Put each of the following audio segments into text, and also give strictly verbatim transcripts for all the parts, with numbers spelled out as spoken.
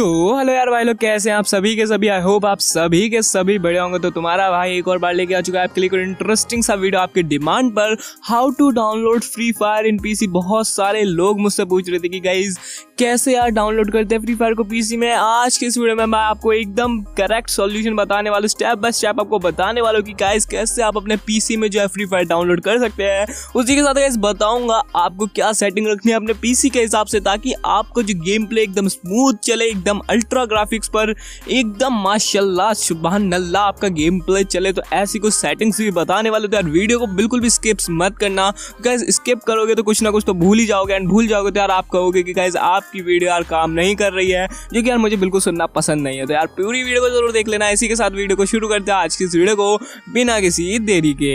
तो हेलो यार भाई लोग, कैसे हैं आप सभी के सभी। आई होप आप सभी के सभी बड़े होंगे। तो तुम्हारा भाई एक और बार लेके आ चुका है आपके लिए इंटरेस्टिंग सा वीडियो आपके डिमांड पर, how to download free fire in PC. बहुत सारे लोग मुझसे पूछ रहे थे कि गाइज कैसे यार डाउनलोड करते हैं फ्री फायर को पीसी में। आज के इस वीडियो में मैं आपको एकदम करेक्ट सॉल्यूशन बताने वाला हूँ, स्टेप बाय स्टेप आपको बताने वाला हूँ कि गाइज कैसे आप अपने पीसी में जो है फ्री फायर डाउनलोड कर सकते हैं। उसी के साथ गाइज बताऊंगा आपको क्या सेटिंग रखनी है अपने पीसी के हिसाब से, ताकि आपको जो गेम प्ले एकदम स्मूथ चले, एकदम अल्ट्रा ग्राफिक्स पर एकदम माशाल्लाह सुभान अल्लाह आपका गेम प्ले चले। तो ऐसी कुछ सेटिंग्स भी बताने वाले। तो यार वीडियो को बिल्कुल भी स्किप्स मत करना, गाइस स्किप करोगे तो कुछ ना कुछ तो भूल ही जाओगे, एंड भूल जाओगे तो यार आप कहोगे कि गाइस आपकी वीडियो यार काम नहीं कर रही है, जो कि यार मुझे बिल्कुल सुनना पसंद नहीं है। तो यार पूरी वीडियो को जरूर देख लेना। इसी के साथ वीडियो को शुरू करते हैं आज की इस वीडियो को बिना किसी देरी के।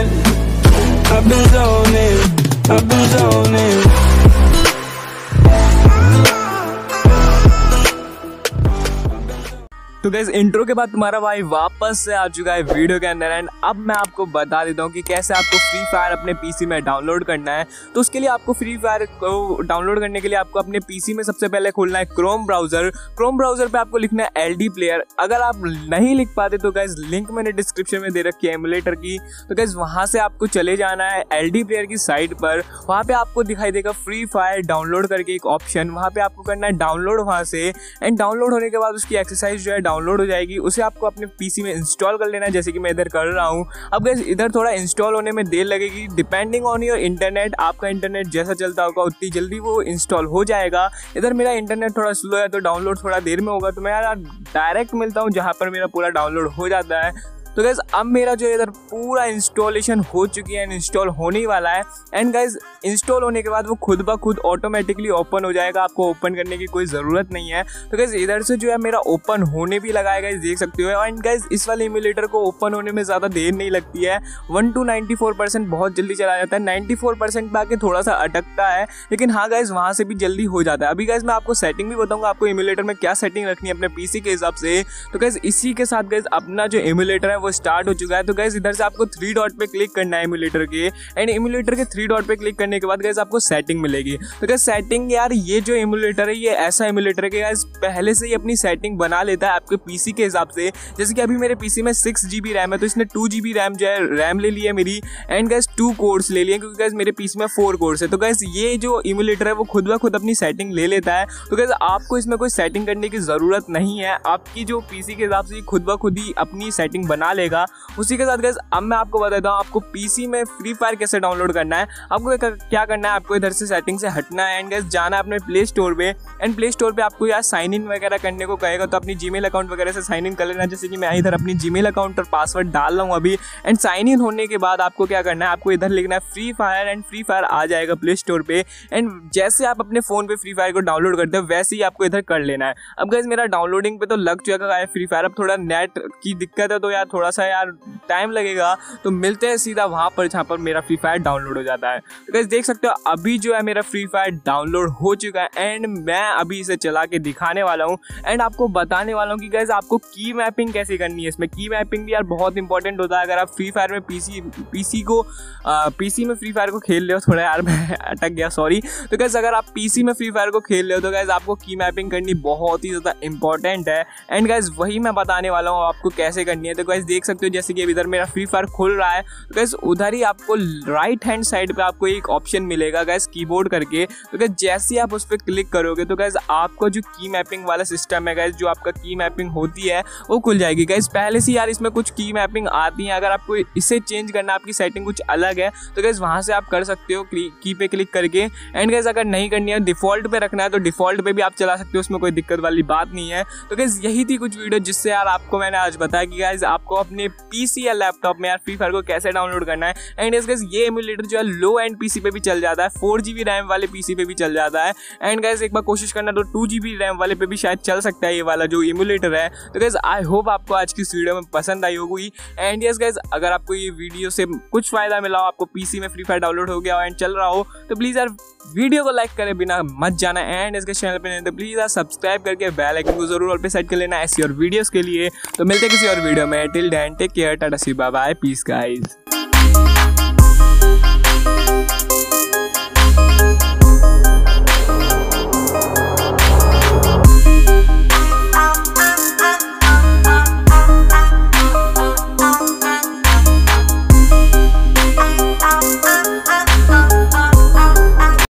तो गाइस इंट्रो के बाद तुम्हारा भाई वापस से आ चुका है वीडियो के अंदर, एंड अब मैं आपको बता देता हूँ कि कैसे आपको फ्री फायर अपने पीसी में डाउनलोड करना है। तो उसके लिए आपको फ्री फायर को डाउनलोड करने के लिए आपको अपने पीसी में सबसे पहले खोलना है क्रोम ब्राउजर। क्रोम ब्राउजर पे आपको लिखना है एल डी प्लेयर। अगर आप नहीं लिख पाते तो गाइस लिंक मैंने डिस्क्रिप्शन में दे रखी है एमुलेटर की, तो गाइस वहाँ से आपको चले जाना है एल डी प्लेयर की साइट पर। वहाँ पे आपको दिखाई देगा फ्री फायर डाउनलोड करके एक ऑप्शन, वहाँ पे आपको करना है डाउनलोड वहाँ से। एंड डाउनलोड होने के बाद उसकी एक्सरसाइज जो है डाउनलोड हो जाएगी, उसे आपको अपने पीसी में इंस्टॉल कर लेना है, जैसे कि मैं इधर कर रहा हूँ। अब गाइस इधर थोड़ा इंस्टॉल होने में देर लगेगी, डिपेंडिंग ऑन योर इंटरनेट। आपका इंटरनेट जैसा चलता होगा उतनी जल्दी वो इंस्टॉल हो जाएगा। इधर मेरा इंटरनेट थोड़ा स्लो है तो डाउनलोड थोड़ा देर में होगा। तो मैं यार डायरेक्ट मिलता हूँ जहाँ पर मेरा पूरा डाउनलोड हो जाता है। तो गाइज अब मेरा जो इधर पूरा इंस्टॉलेशन हो चुकी है, इंस्टॉल होने ही वाला है। एंड गाइज इंस्टॉल होने के बाद वो खुद ब खुद ऑटोमेटिकली ओपन हो जाएगा, आपको ओपन करने की कोई ज़रूरत नहीं है। तो गाइज इधर से जो है मेरा ओपन होने भी लगा है, गाइज देख सकते हो। एंड गाइज इस वाले इम्यूलेटर को ओपन होने में ज़्यादा देर नहीं लगती है। One two ninety four percent बहुत जल्दी चला जाता है, नाइन्टी फोर परसेंट पे आके थोड़ा सा अटकता है, लेकिन हाँ गाइज वहाँ से भी जल्दी हो जाता है। अभी गाइज मैं आपको सेटिंग भी बताऊँगा, आपको इम्यूलेटर में क्या सेटिंग रखनी है अपने पीसी के हिसाब से। तो गाइज इसी के साथ गाइज अपना जो इम्यूलेटर है वो स्टार्ट हो चुका है। तो गाइस इधर से आपको थ्री डॉट पे क्लिक करना है इम्यूलेटर के, एंड इम्यूलेटर के थ्री डॉट पे क्लिक करने के बाद गाइस आपको सेटिंग मिलेगी। तो गाइस सेटिंग यार ये जो इम्यूलेटर है ये ऐसा इम्यूलेटर है कि गाइस पहले से ही अपनी सेटिंग बना लेता है आपके पीसी के हिसाब से। जैसे कि अभी मेरे पीसी में सिक्स जीबी रैम है, तो इसने टू जीबी रैम जो है रैम ले ली है मेरी, एंड गाइस टू कोर्स ले लिए, क्योंकि गाइस मेरे पीसी में फोर कोर्स है। तो गाइस ये जो इम्यूलेटर है वो खुद ब खुद अपनी सेटिंग ले लेता है। तो गाइस आपको इसमें कोई सेटिंग करने की जरूरत नहीं है, आपकी जो पीसी के हिसाब से खुद ब खुद ही अपनी सेटिंग बना लेगा। उसी के साथ गाइस अब मैं आपको बताता हूँ आपको पीसी में फ्री फायर कैसे डाउनलोड करना है। आपको क्या करना है, आपको इधर से सेटिंग से हटना है, एंड गाइस जाना है अपने प्ले स्टोर पे। एंड प्ले स्टोर पे आपको यार साइन इन वगैरह करने को कहेगा, तो अपनी जीमेल अकाउंट वगैरह से साइन इन कर लेना। जैसे कि मैं इधर अपनी जीमेल अकाउंट और पासवर्ड डाल रहा हूँ अभी। एंड साइन इन होने के बाद आपको क्या करना है, आपको इधर लिखना है free fire, and free fire आ जाएगा प्ले स्टोर पे। एंड जैसे आप अपने फोन पे फ्री फायर को डाउनलोड करते हो वैसे ही आपको इधर कर लेना है। अब गाइस मेरा डाउनलोडिंग पे तो लग चुका है फ्री फायर, अब थोड़ा नेट की दिक्कत है तो यार थोड़ा सा यार टाइम लगेगा। तो मिलते हैं सीधा वहाँ पर जहाँ पर मेरा फ्री फायर डाउनलोड हो जाता है। तो गाइस देख सकते हो अभी जो है मेरा फ्री फायर डाउनलोड हो चुका है, एंड मैं अभी इसे चला के दिखाने वाला हूँ, एंड आपको बताने वाला हूँ कि गाइस आपको की मैपिंग कैसे करनी है। इसमें की मैपिंग भी यार बहुत इंपॉर्टेंट होता है। अगर आप फ्री फायर में पीसी पीसी को आ, पीसी में फ्री फायर को खेल रहे हो, थोड़ा यार मैं अटक गया सॉरी। तो गाइस अगर आप पीसी में फ्री फायर को खेल रहे हो तो गाइस आपको की मैपिंग करनी बहुत ही ज़्यादा इंपॉर्टेंट है। एंड गाइस वही मैं बताने वाला हूँ आपको कैसे करनी है। तो गाइस देख सकते हो जैसे कि इधर मेरा फ्री फायर खुल रहा है, तो गाइस उधर ही आपको राइट हैंड साइड पे आपको एक ऑप्शन मिलेगा गाइस कीबोर्ड करके। तो गाइस जैसे आप उस पर क्लिक करोगे तो गाइस आपको जो की मैपिंग वाला सिस्टम है गाइस, जो आपका की मैपिंग होती है वो खुल जाएगी। गाइस पहले से यार इसमें कुछ की मैपिंग आती है, अगर आपको इसे चेंज करना, आपकी सेटिंग कुछ अलग है तो गाइस वहाँ से आप कर सकते हो की पे क्लिक करके। एंड गाइस अगर नहीं करनी है, डिफॉल्ट पे रखना है तो डिफॉल्ट पे भी आप चला सकते हो, उसमें कोई दिक्कत वाली बात नहीं है। तो गाइस यही थी कुछ वीडियो जिससे यार आपको मैंने आज बताया कि गाइस आपको अपने पीसी या लैपटॉप में यार फ्री फायर को कैसे डाउनलोड करना है। एंड गाइस ये एमुलेटर जो है लो एंड पीसी पे भी चल जाता है, फोर जीबी रैम वाले पीसी पे भी चल जाता है। एंड गाइस एक बार कोशिश करना तो टू जीबी रैम वाले पे भी शायद चल सकता है ये वाला जो एमुलेटर है। तो गाइस आई होप आपको आज की इस वीडियो में पसंद आई होगी। एंड यस गाइस अगर आपको ये वीडियो से कुछ फायदा मिला हो, आपको पीसी में फ्री फायर डाउनलोड हो गया हो एंड चल रहा हो, तो प्लीज यार वीडियो को लाइक करे बिना मत जाना। एंड इसके चैनल पे नहीं तो प्लीज यार सब्सक्राइब करके बेल आइकन को जरूर ऑल पे सेट कर लेना ऐसी और वीडियोस के लिए। तो मिलते हैं किसी और वीडियो में, till then take care, tata see bye bye, peace guys.